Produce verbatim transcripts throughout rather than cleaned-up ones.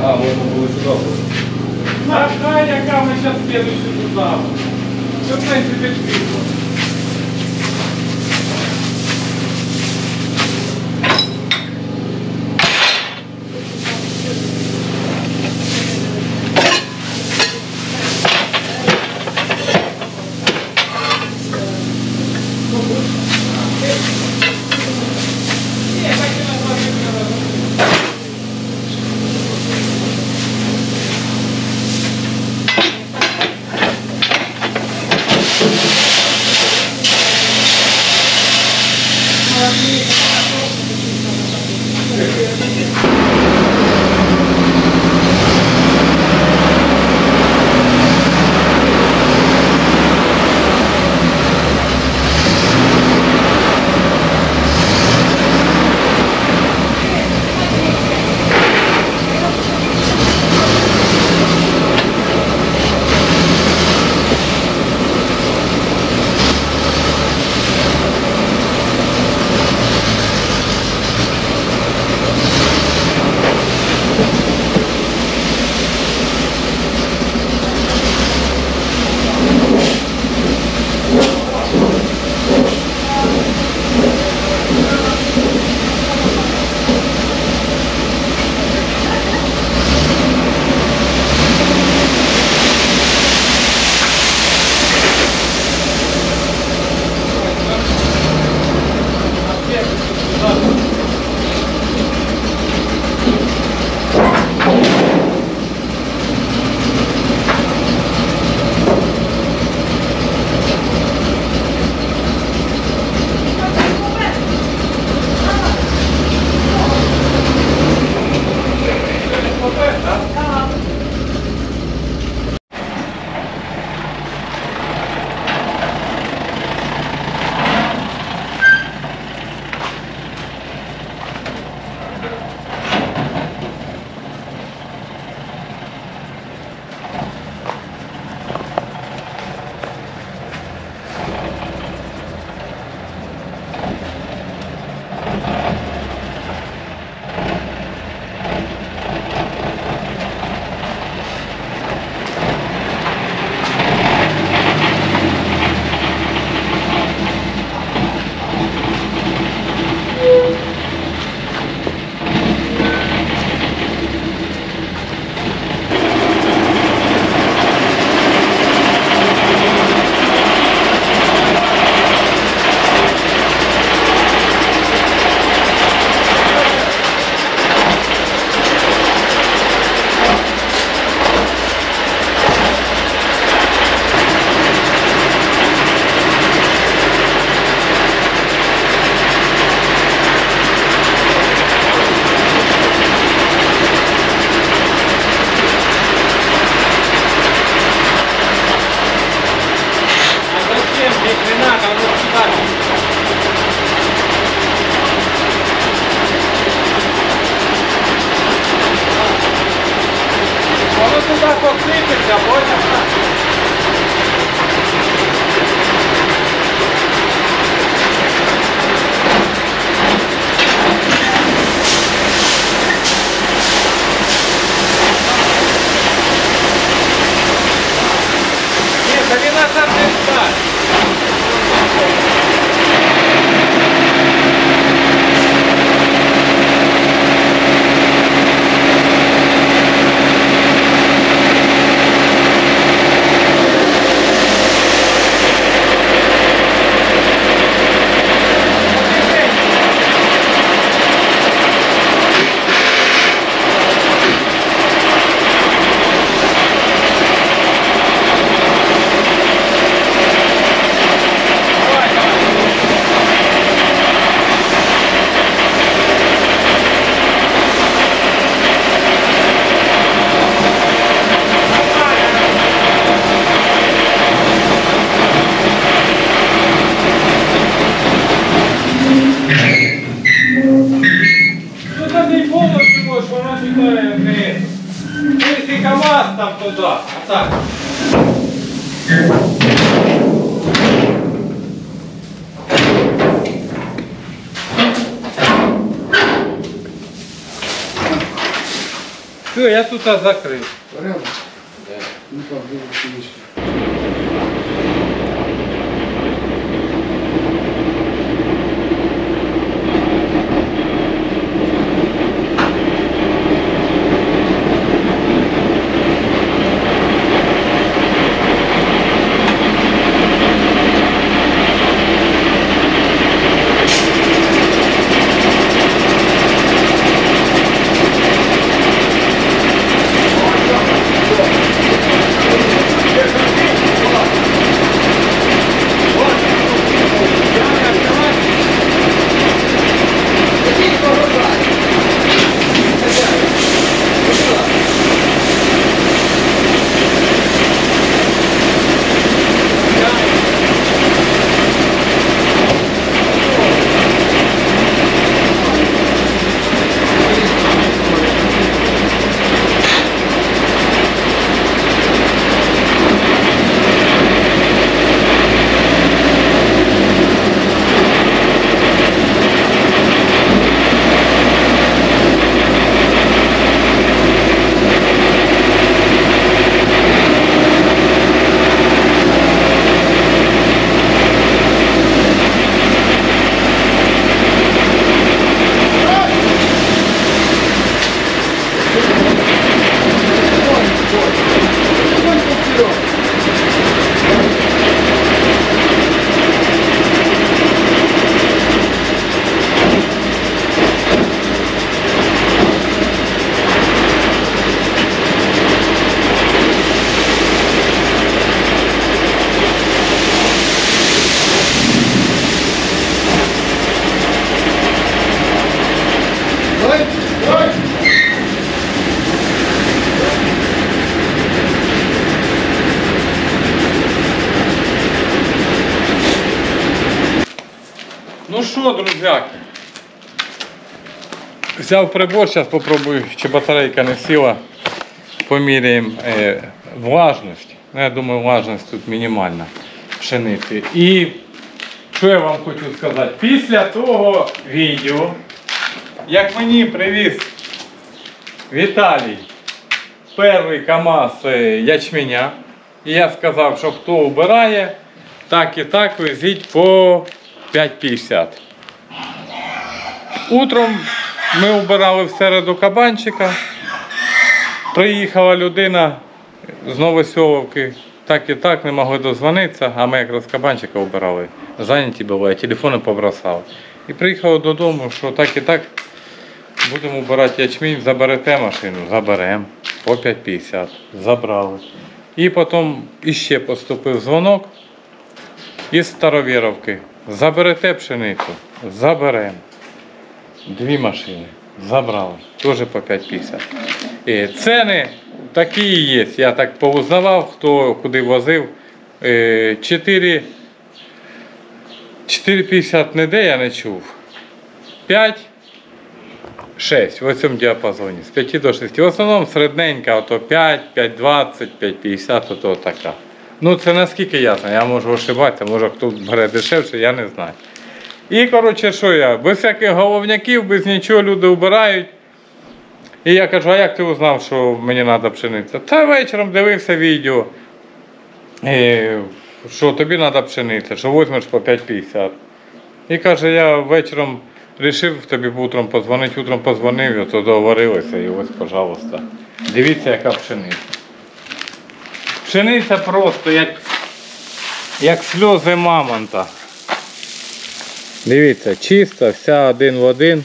А, можно было сюда. А яка ми зараз следующую туда. Все, в принципі, швидко. Туда посыпется, понял? Нет, да не надо держать. Там туда, а так. Все, я тут закрив. Порядок? Да. Ну как, девушки, девушки. Ну що, друзяки, взяв прибор, зараз попробую, чи батарейка не сіла, поміряємо е, влажність. Ну, я думаю, влажність тут мінімальна пшениці. І що я вам хочу сказати, після того відео, як мені привіз Віталій перший КАМАЗ ячменя, і я сказав, що хто обирає, так і так везіть по п'ять п'ятдесят. Утром ми обирали в середу кабанчика. Приїхала людина з Новоселовки, так і так не могли дозвонитися, а ми якраз кабанчика обирали. Зайняті були, а телефони побросали. І приїхали додому, що так і так будемо обирати ячмінь, заберете машину, заберемо по п'ять п'ятдесят. Забрали. І потім іще поступив дзвонок із Старовєровки. Заберете пшеницю? Заберемо. Дві машини. Забрали. Теж по п'ять п'ятдесят. І ціни такі і є. Я так повузнавав, хто куди возив. чотири п'ятдесят ніде я не чув. п'ять шесть в цьому діапазоні. З п'яти до шести. В основному середненька, ото п'ять, п'ять двадцять, п'ять п'ятдесят, ото така. Ну це наскільки ясно, я можу ошибатися, може хто бере дешевше, я не знаю. І коротше, що я, без всяких головняків, без нічого люди вбирають. І я кажу, а як ти узнав, що мені треба пшениця? Та вечором дивився відео, що тобі треба пшениця, що візьмеш по п'ять п'ятдесят. І каже, я вечором вирішив тобі утром подзвонити, утром подзвонив, і то договорилися, і ось, пожалуйста. Дивіться, яка пшениця. Пшениця просто як, як сльози мамонта. Дивіться, чиста, вся один в один.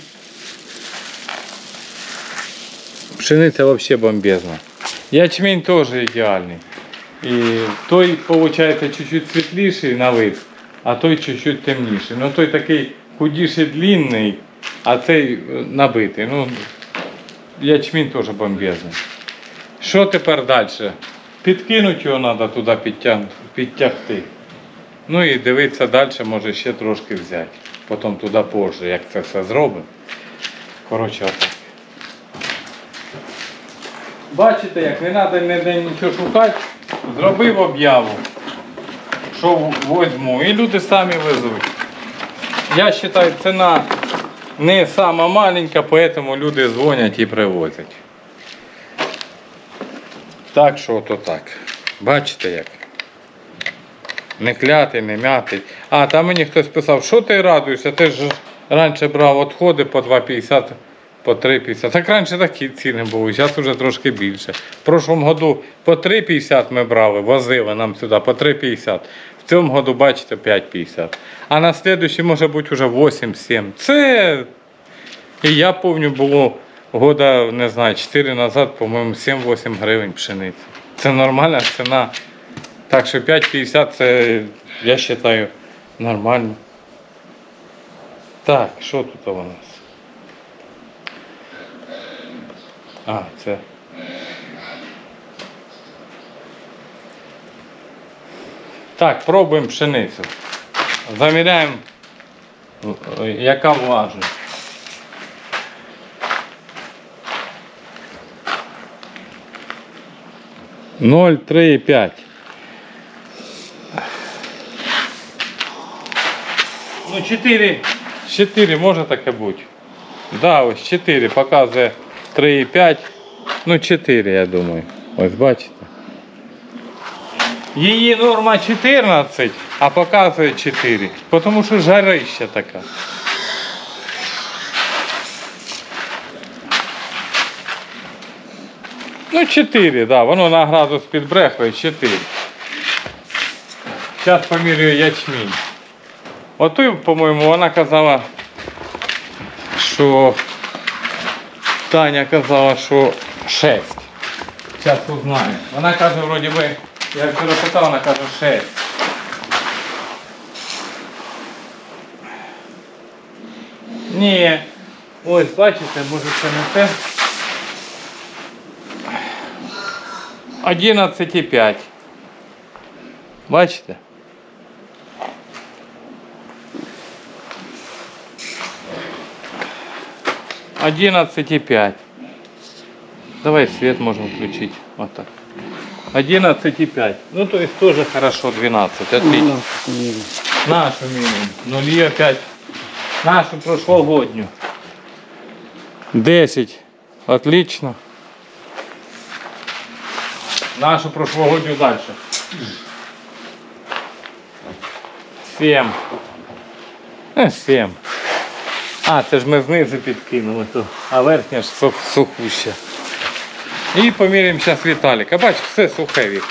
Пшениця взагалі бомбезна. Ячмінь теж ідеальний. І той, виходить, чуть-чуть світліший на вид, а той чуть-чуть темніший. Ну той такий худіший, длинний, а цей набитий. Ну, ячмінь теж бомбезний. Що тепер далі? Підкинути його треба туди підтягти. Ну і дивитися далі, може ще трошки взяти. Потім туди позже, як це все зробимо. Коротше, отак. Бачите, як не треба ніде нічого шукати. Зробив об'яву, що візьму. І люди самі везуть. Я вважаю, ціна не сама маленька, тому люди дзвонять і привозять. Так що то так. Бачите як? Не клятий, не м'ятий. А, там мені хтось писав, що ти радуєшся? Ти ж раніше брав відходи по два п'ятдесят, по три п'ятдесят. Так раніше такі ціни були, зараз вже трошки більше. В прошлому году по три п'ятдесят ми брали, возили нам сюди по три п'ятдесят. В цьому году, бачите, п'ять п'ятдесят. А на слідуючий може бути вже вісім-сім. Це, і я пам'ятаю, було года, не знаю, чотири назад, по-моєму, сім-вісім гривень пшениці. Це нормальна ціна. Так що п'ять п'ятдесят це, я вважаю, нормально. Так, що тут у нас? А, це. Так, пробуємо пшеницю. Заміряємо, яка влажність. ноль, три і п'ять. Ну, чотири, чотири може таке бути. Да, ось чотири показує три і п'ять. Ну, чотири, я думаю. Ось бачите. Її норма чотирнадцять, а показує чотири. Тому що жарища така. Ну, чотири, да, воно на градус підбрехує, чотири. Зараз помірюю ячмінь. Ото, по-моєму, вона казала, що Таня казала, що шість. Зараз узнаю. Вона каже, вроді би, я вчора питав, вона каже шість. Ні. Ось, бачите, може це не те. одинадцять і п'ять. Бачите? одинадцять і п'ять. Давай свет можем включить. Вот так. одиннадцать и пять. Ну то есть тоже хорошо двенадцать. Отлично. Нашу минимум. Нули опять. Нашу прошлогоднюю. десять. Отлично. Нашу прошлогоднюю дальше. семь. Е, семь. А, це ж ми знизу підкинули, то, а верхня ж сух, сухуща. І поміряємо зараз Віталіка. Бач, все сухе, Вік.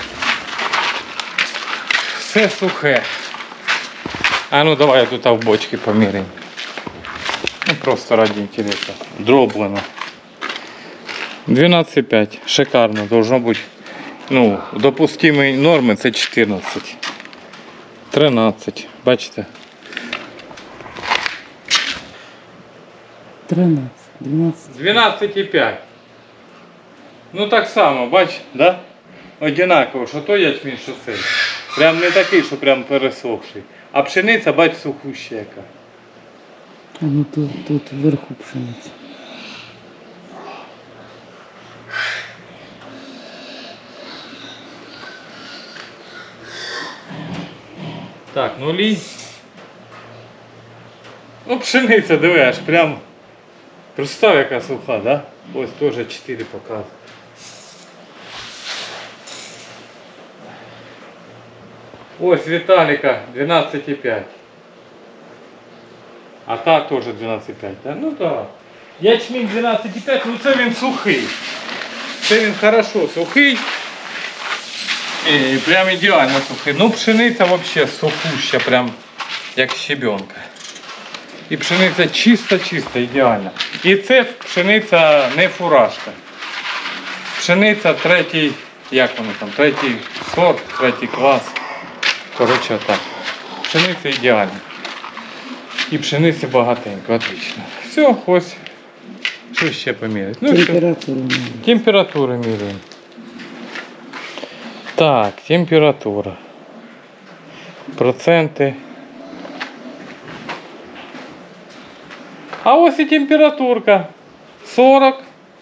Все сухе. А ну давай тут в бочки поміряємо. Ну просто ради інтересу. Дроблено. двенадцать и пять. Шикарно. Должно бути. Ну, допустимої норми це чотирнадцять. тринадцять. Бачите? тринадцать, двенадцать. двенадцать и пять. Ну так само, бач, да? Одинаково, що то ячмінь, що цей. Прям не такий, що прям пересохший. А пшениця, бач, сухуща яка. А ну тут, тут вверху пшениця. Так, нулі. Ну, пшениця, диви, аж прям. Представ, яка суха, да? Ось теж чотири показує. Ось Віталіка двенадцать и пять. А та теж двенадцать и пять, да? Ну так. Ячмінь двенадцать и пять, ну це він сухий. Це він хорошо сухий. І прям ідеально сухий. Ну пшениця взагалі сухуща, прям як щебенка. І пшениця чиста-чиста, ідеальна. І це пшениця не фуражка. Пшениця третій, як воно там, третій сорт, третій клас. Коротше так. Пшениця ідеальна. І пшениці багатенько, отлично. Все, ось. Що ще поміряти? Ну, Температуру міряємо. температуру міряємо. Так, температура. Проценти. А ось і температурка. сорок.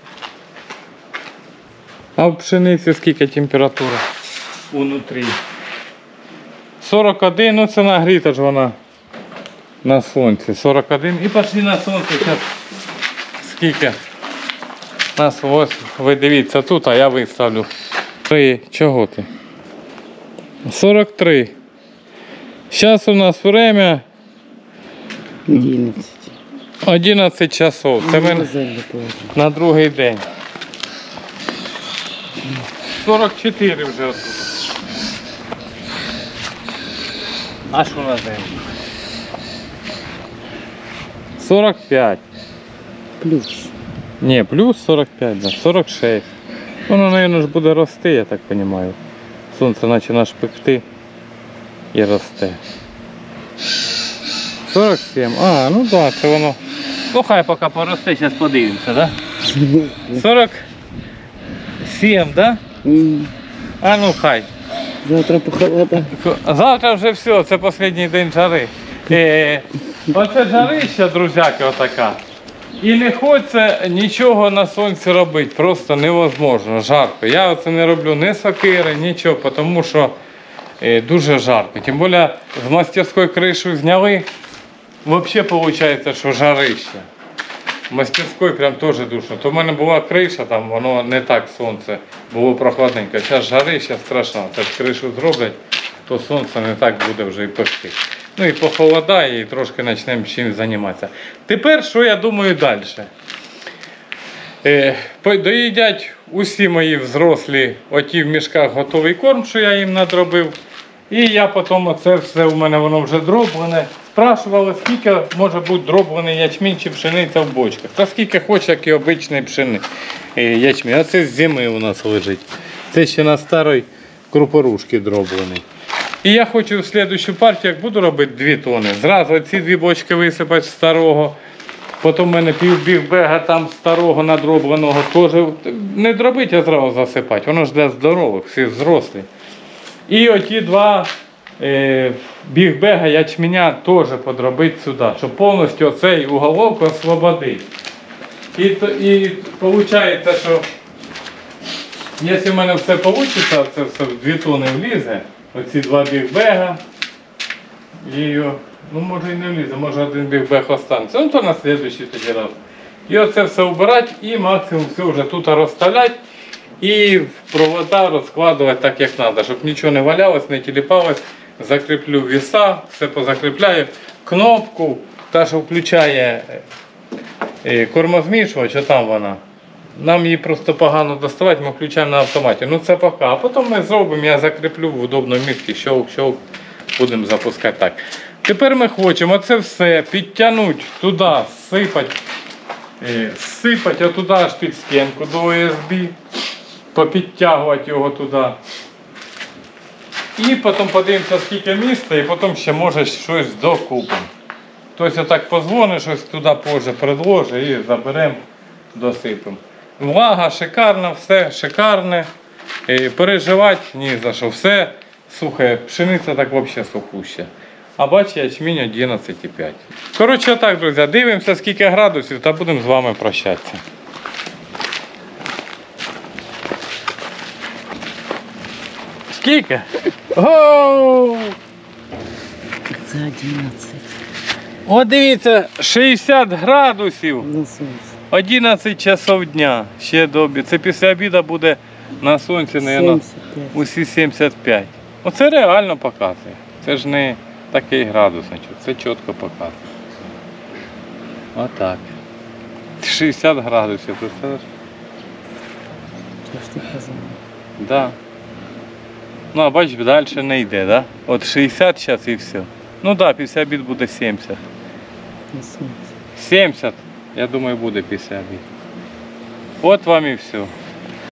А в пшениці скільки температура? Унутрі. сорок один, ну це нагріта ж вона на сонці. сорок один. І пішли на сонце. Зараз скільки? Нас ось, ви дивіться тут, а я виставлю Три. Чого ти? сорок три. Зараз у нас время одинадцять. одинадцять часов. Це ми Морозильник положив. на другий день. сорок чотири вже отут. А що на землі? сорок п'ять. Плюс. Ні, плюс сорок п'ять, да. сорок шість. Воно, мабуть, ж буде рости, я так розумію. Сонце починає шпекти і росте. сорок сім. А, ну так, да, це воно. Ну хай поки поросте, зараз подивимося, так? Да? сорок сім, так? Да? М, А ну хай. Завтра похолода. Завтра вже все, це останній день жари. Е, оце жарища, друзяки, отака. І не хочеться нічого на сонці робити, просто невозможно, жарко. Я оце не роблю ні сокири, нічого, тому що е, дуже жарко. Тим більше з мастерської кришу зняли, взагалі виходить, що жарище. В мастерської прям теж душно. То в мене була криша, там воно не так сонце, було прохладненько. Зараз жарище страшно. Це ж кришу зроблять, то сонце не так буде вже і пекти. Ну і похолодає, і трошки почнемо чим займатися. Тепер, що я думаю далі? Е, доїдять усі мої взрослі оті в мішках готовий корм, що я їм надробив. І я потім оце все у мене воно вже дроблене. Спрашували, скільки може бути дроблений ячмінь чи пшениця в бочках. Та скільки хоче, як і обичний пшени ячмінь. А це з зими у нас лежить. Це ще на старій крупорушці дроблений. І я хочу в слідчу партію, як буду робити дві тони, зразу ці дві бочки висипати з старого. Потім в мене півбігбега там старого надробленого теж не дробити, а зразу засипати. Воно ж для здорових, всі взрослі. І оті два е, бігбега ячменя теж подробити сюди, щоб повністю оцей уголок освободити. І, і виходить, що якщо в мене все вийде, це все в дві тони влізе, оці два бігбега, і, ну може і не влізе, може один бігбег останеться, ну то на слідуючий тоді раз. І оце все вбирати і максимум все вже тут розставляти. І в провода розкладувати так, як треба, щоб нічого не валялось, не тіліпалось. Закріплю віса, все позакріпляю. Кнопку, та, що включає кормозмішувач, а там вона. Нам її просто погано доставати, ми включаємо на автоматі. Ну це поки. А потім ми зробимо, я закріплю в удобному місці, щелк-щелк, будемо запускати так. Тепер ми хочемо це все підтягнути туди, сипати, сипати отуди аж під стінку до О С Б. Попідтягувати його туди. І потім подивимося, скільки місця, і потім ще може щось докупимо. Тобто отак позвонить, щось туди позже предложить і заберемо, досипемо. Влага шикарна, все шикарне. І переживати ні за що. Все сухе, пшениця так взагалі сухуща. А бачите, ячмінь одинадцять і п'ять. Коротше так, друзі, дивимося, скільки градусів, та будемо з вами прощатися. Скільки? Гоу! Це одинадцять. О, дивіться, шістдесят градусів. На сонці. одинадцять часов дня. Ще до обіду. Це після обіду буде на сонці, мабуть, сімдесят п'ять. усі сімдесят п'ять. Оце реально показує. Це ж не такий градус, це чітко показує. Отак. шістдесят градусів. Це ж... Це ж ти казав. Да. Ну, а бачиш, далі не йде, да? От шістдесят зараз і все. Ну так, да, після обід буде сімдесят. На сонці. сімдесят, я думаю, буде після обід. От вам і все.